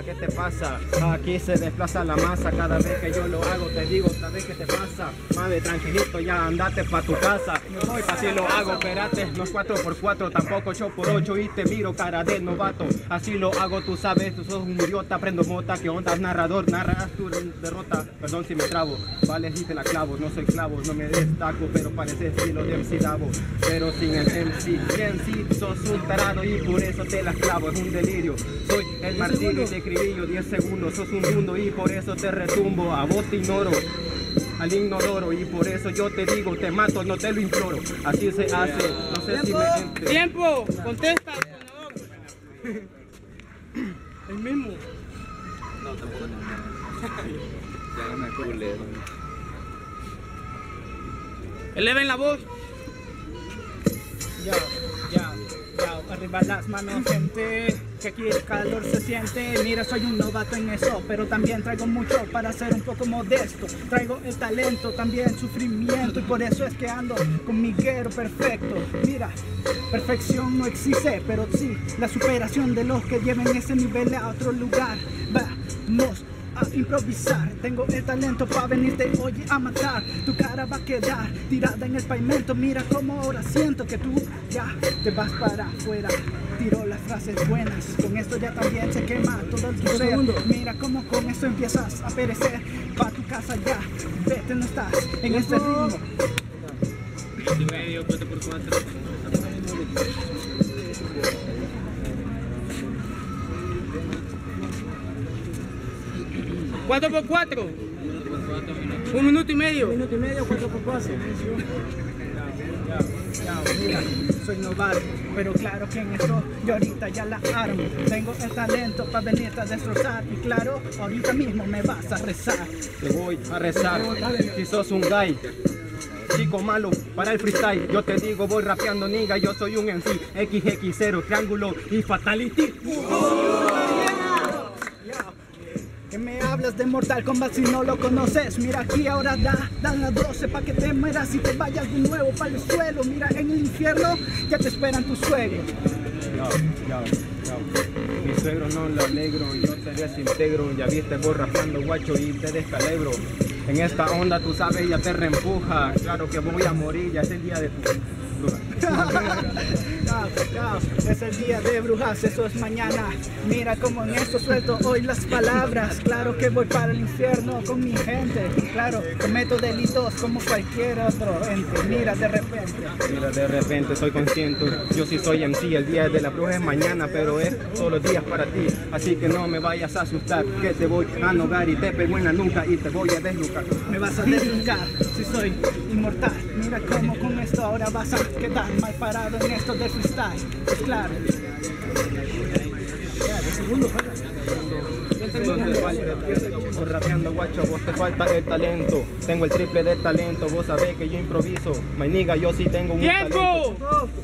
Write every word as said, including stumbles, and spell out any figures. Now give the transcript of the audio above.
pasa? ¿Qué te pasa? Aquí se desplaza la masa cada vez que yo lo hago. Te digo otra vez, ¿qué te pasa? Madre, tranquilito, ya andate pa' tu casa. Así lo hago, espérate, no es cuatro por cuatro, tampoco ocho por ocho y te miro cara de novato. Así lo hago, tú sabes, tú sos un idiota, prendo mota, que onda, narrador, narras tu derrota. Perdón si me trabo, vale, si te la clavo, no soy clavo, no me destaco, pero parece estilo de M C Davo. Pero sin el M C, M C sos un tarado y por eso te la clavo, es un delirio. Soy el martirio y te escribillo, diez segundos, sos un mundo y por eso te retumbo, a vos te ignoro. Al inodoro y por eso yo te digo, te mato, no te lo imploro. Así se hace, no sé si me entre. ¡Tiempo! ¡Contesta! El mismo. No, tampoco no. Ya me culé. Eleven la voz. Ya, ya, ya, arriba las manos, gente, que aquí el calor se siente. Mira, soy un novato en eso, pero también traigo mucho para ser un poco modesto. Traigo el talento, también sufrimiento, y por eso es que ando con mi guero perfecto. Mira, perfección no existe, pero sí la superación de los que lleven ese nivel a otro lugar. Vamos a improvisar, tengo el talento para venirte hoy a matar. Tu cara va a quedar tirada en el pavimento. Mira cómo ahora siento que tú ya te vas para afuera. Tiro las frases buenas, con esto ya también se quema todo el tu ser. Mira cómo con esto empiezas a perecer. Pa' tu casa ya, vete, no estás en este ritmo. Y medio, cuatro por cuatro. cuatro por cuatro. Un minuto y medio. Un minuto y medio, cuatro por cuatro. Mira, soy novato, pero claro que en esto yo ahorita ya la armo. Tengo el talento para venirte a destrozar. Y claro, ahorita mismo me vas a rezar. Te voy a rezar, si sos un guy, chico malo para el freestyle. Yo te digo, voy rapeando, niga, yo soy un M C, equis equis cero, triángulo y fatality. Que me hablas de Mortal Kombat si no lo conoces. Mira aquí ahora da, dan las doce pa' que te mueras y te vayas de nuevo para el suelo. Mira en el infierno ya te esperan tus suegros. Yo, yo, yo. Mi suegro no lo alegro, yo te desintegro. Ya viste vos rapeando, guacho, y te descalebro. En esta onda tú sabes, ya te reempuja. Claro que voy a morir, ya es el día de tu... Es el día de brujas, eso es mañana. Mira como en esto suelto hoy las palabras. Claro que voy para el infierno con mi gente. Claro, cometo delitos como cualquier otro ente. Mira de repente. Mira de repente soy consciente. Yo sí soy M C, el día de la bruja es mañana, pero es todos los días para ti. Así que no me vayas a asustar, que te voy a nogar y te pego en la nuca y te voy a desnucar. Me vas a desnucar si soy inmortal. Mira cómo con esto ahora vas a quedar mal parado en esto de freestyle. Es claro. Entonces, rapeando, guacho, vos te falta el talento. Tengo el triple de talento, vos sabés que yo improviso. My nigga, yo sí tengo un ¡Tiempo! talento.